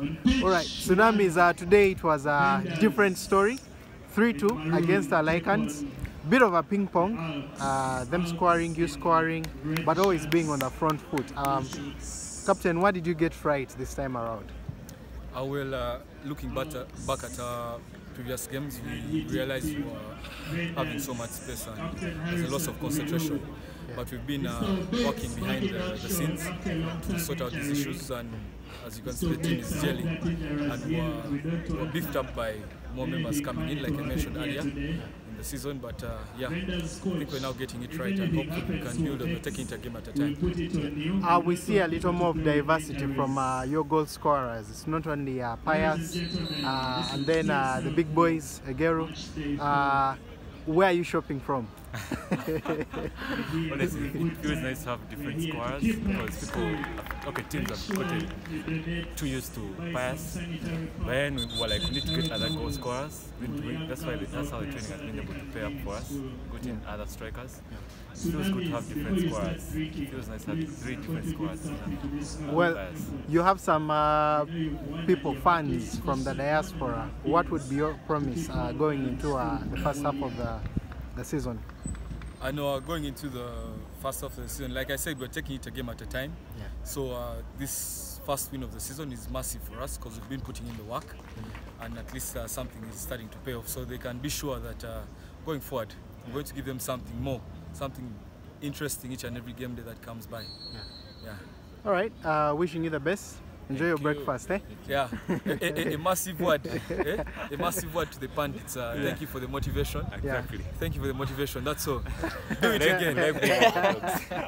All right, Tsunamis, today it was a different story. 3-2 against the Lycans. Bit of a ping pong, them scoring, you scoring, but always being on the front foot. Captain, what did you get right this time around? Looking back at our previous games, we realized we were having so much space and there's a loss of concentration. Yeah. But we've been working behind the scenes to sort out these issues, and as you can see, the team is gelling, and we're beefed up by more members coming in, like I mentioned earlier in the season. But yeah, I think we're now getting it right, and hopefully we can build on taking it a game at a time. We see a little more of diversity from your goal scorers. It's not only Pius and then the big boys, Aguero. Where are you shopping from? Honestly, it feels nice to have different scorers because teams have gotten too used to Pius. But then we were like, we need to get other goal scorers. That's how the training has been able to pay up for us, getting other strikers. It feels good to have different scorers. It feels nice to have 3 different scorers. Well, you have some people, fans from the diaspora. What would be your promise going into the first half of the season? I know going into the first half of the season, like I said, we're taking it a game at a time. Yeah. So this first win of the season is massive for us because we've been putting in the work, and at least something is starting to pay off. So they can be sure that going forward, we're going to give them something more, something interesting each and every game day that comes by. Yeah. All right. Wishing you the best. Enjoy your breakfast, eh? Yeah, a massive word, a massive word to the pundits. Thank you for the motivation. Exactly. Thank you for the motivation. That's all. Do it again.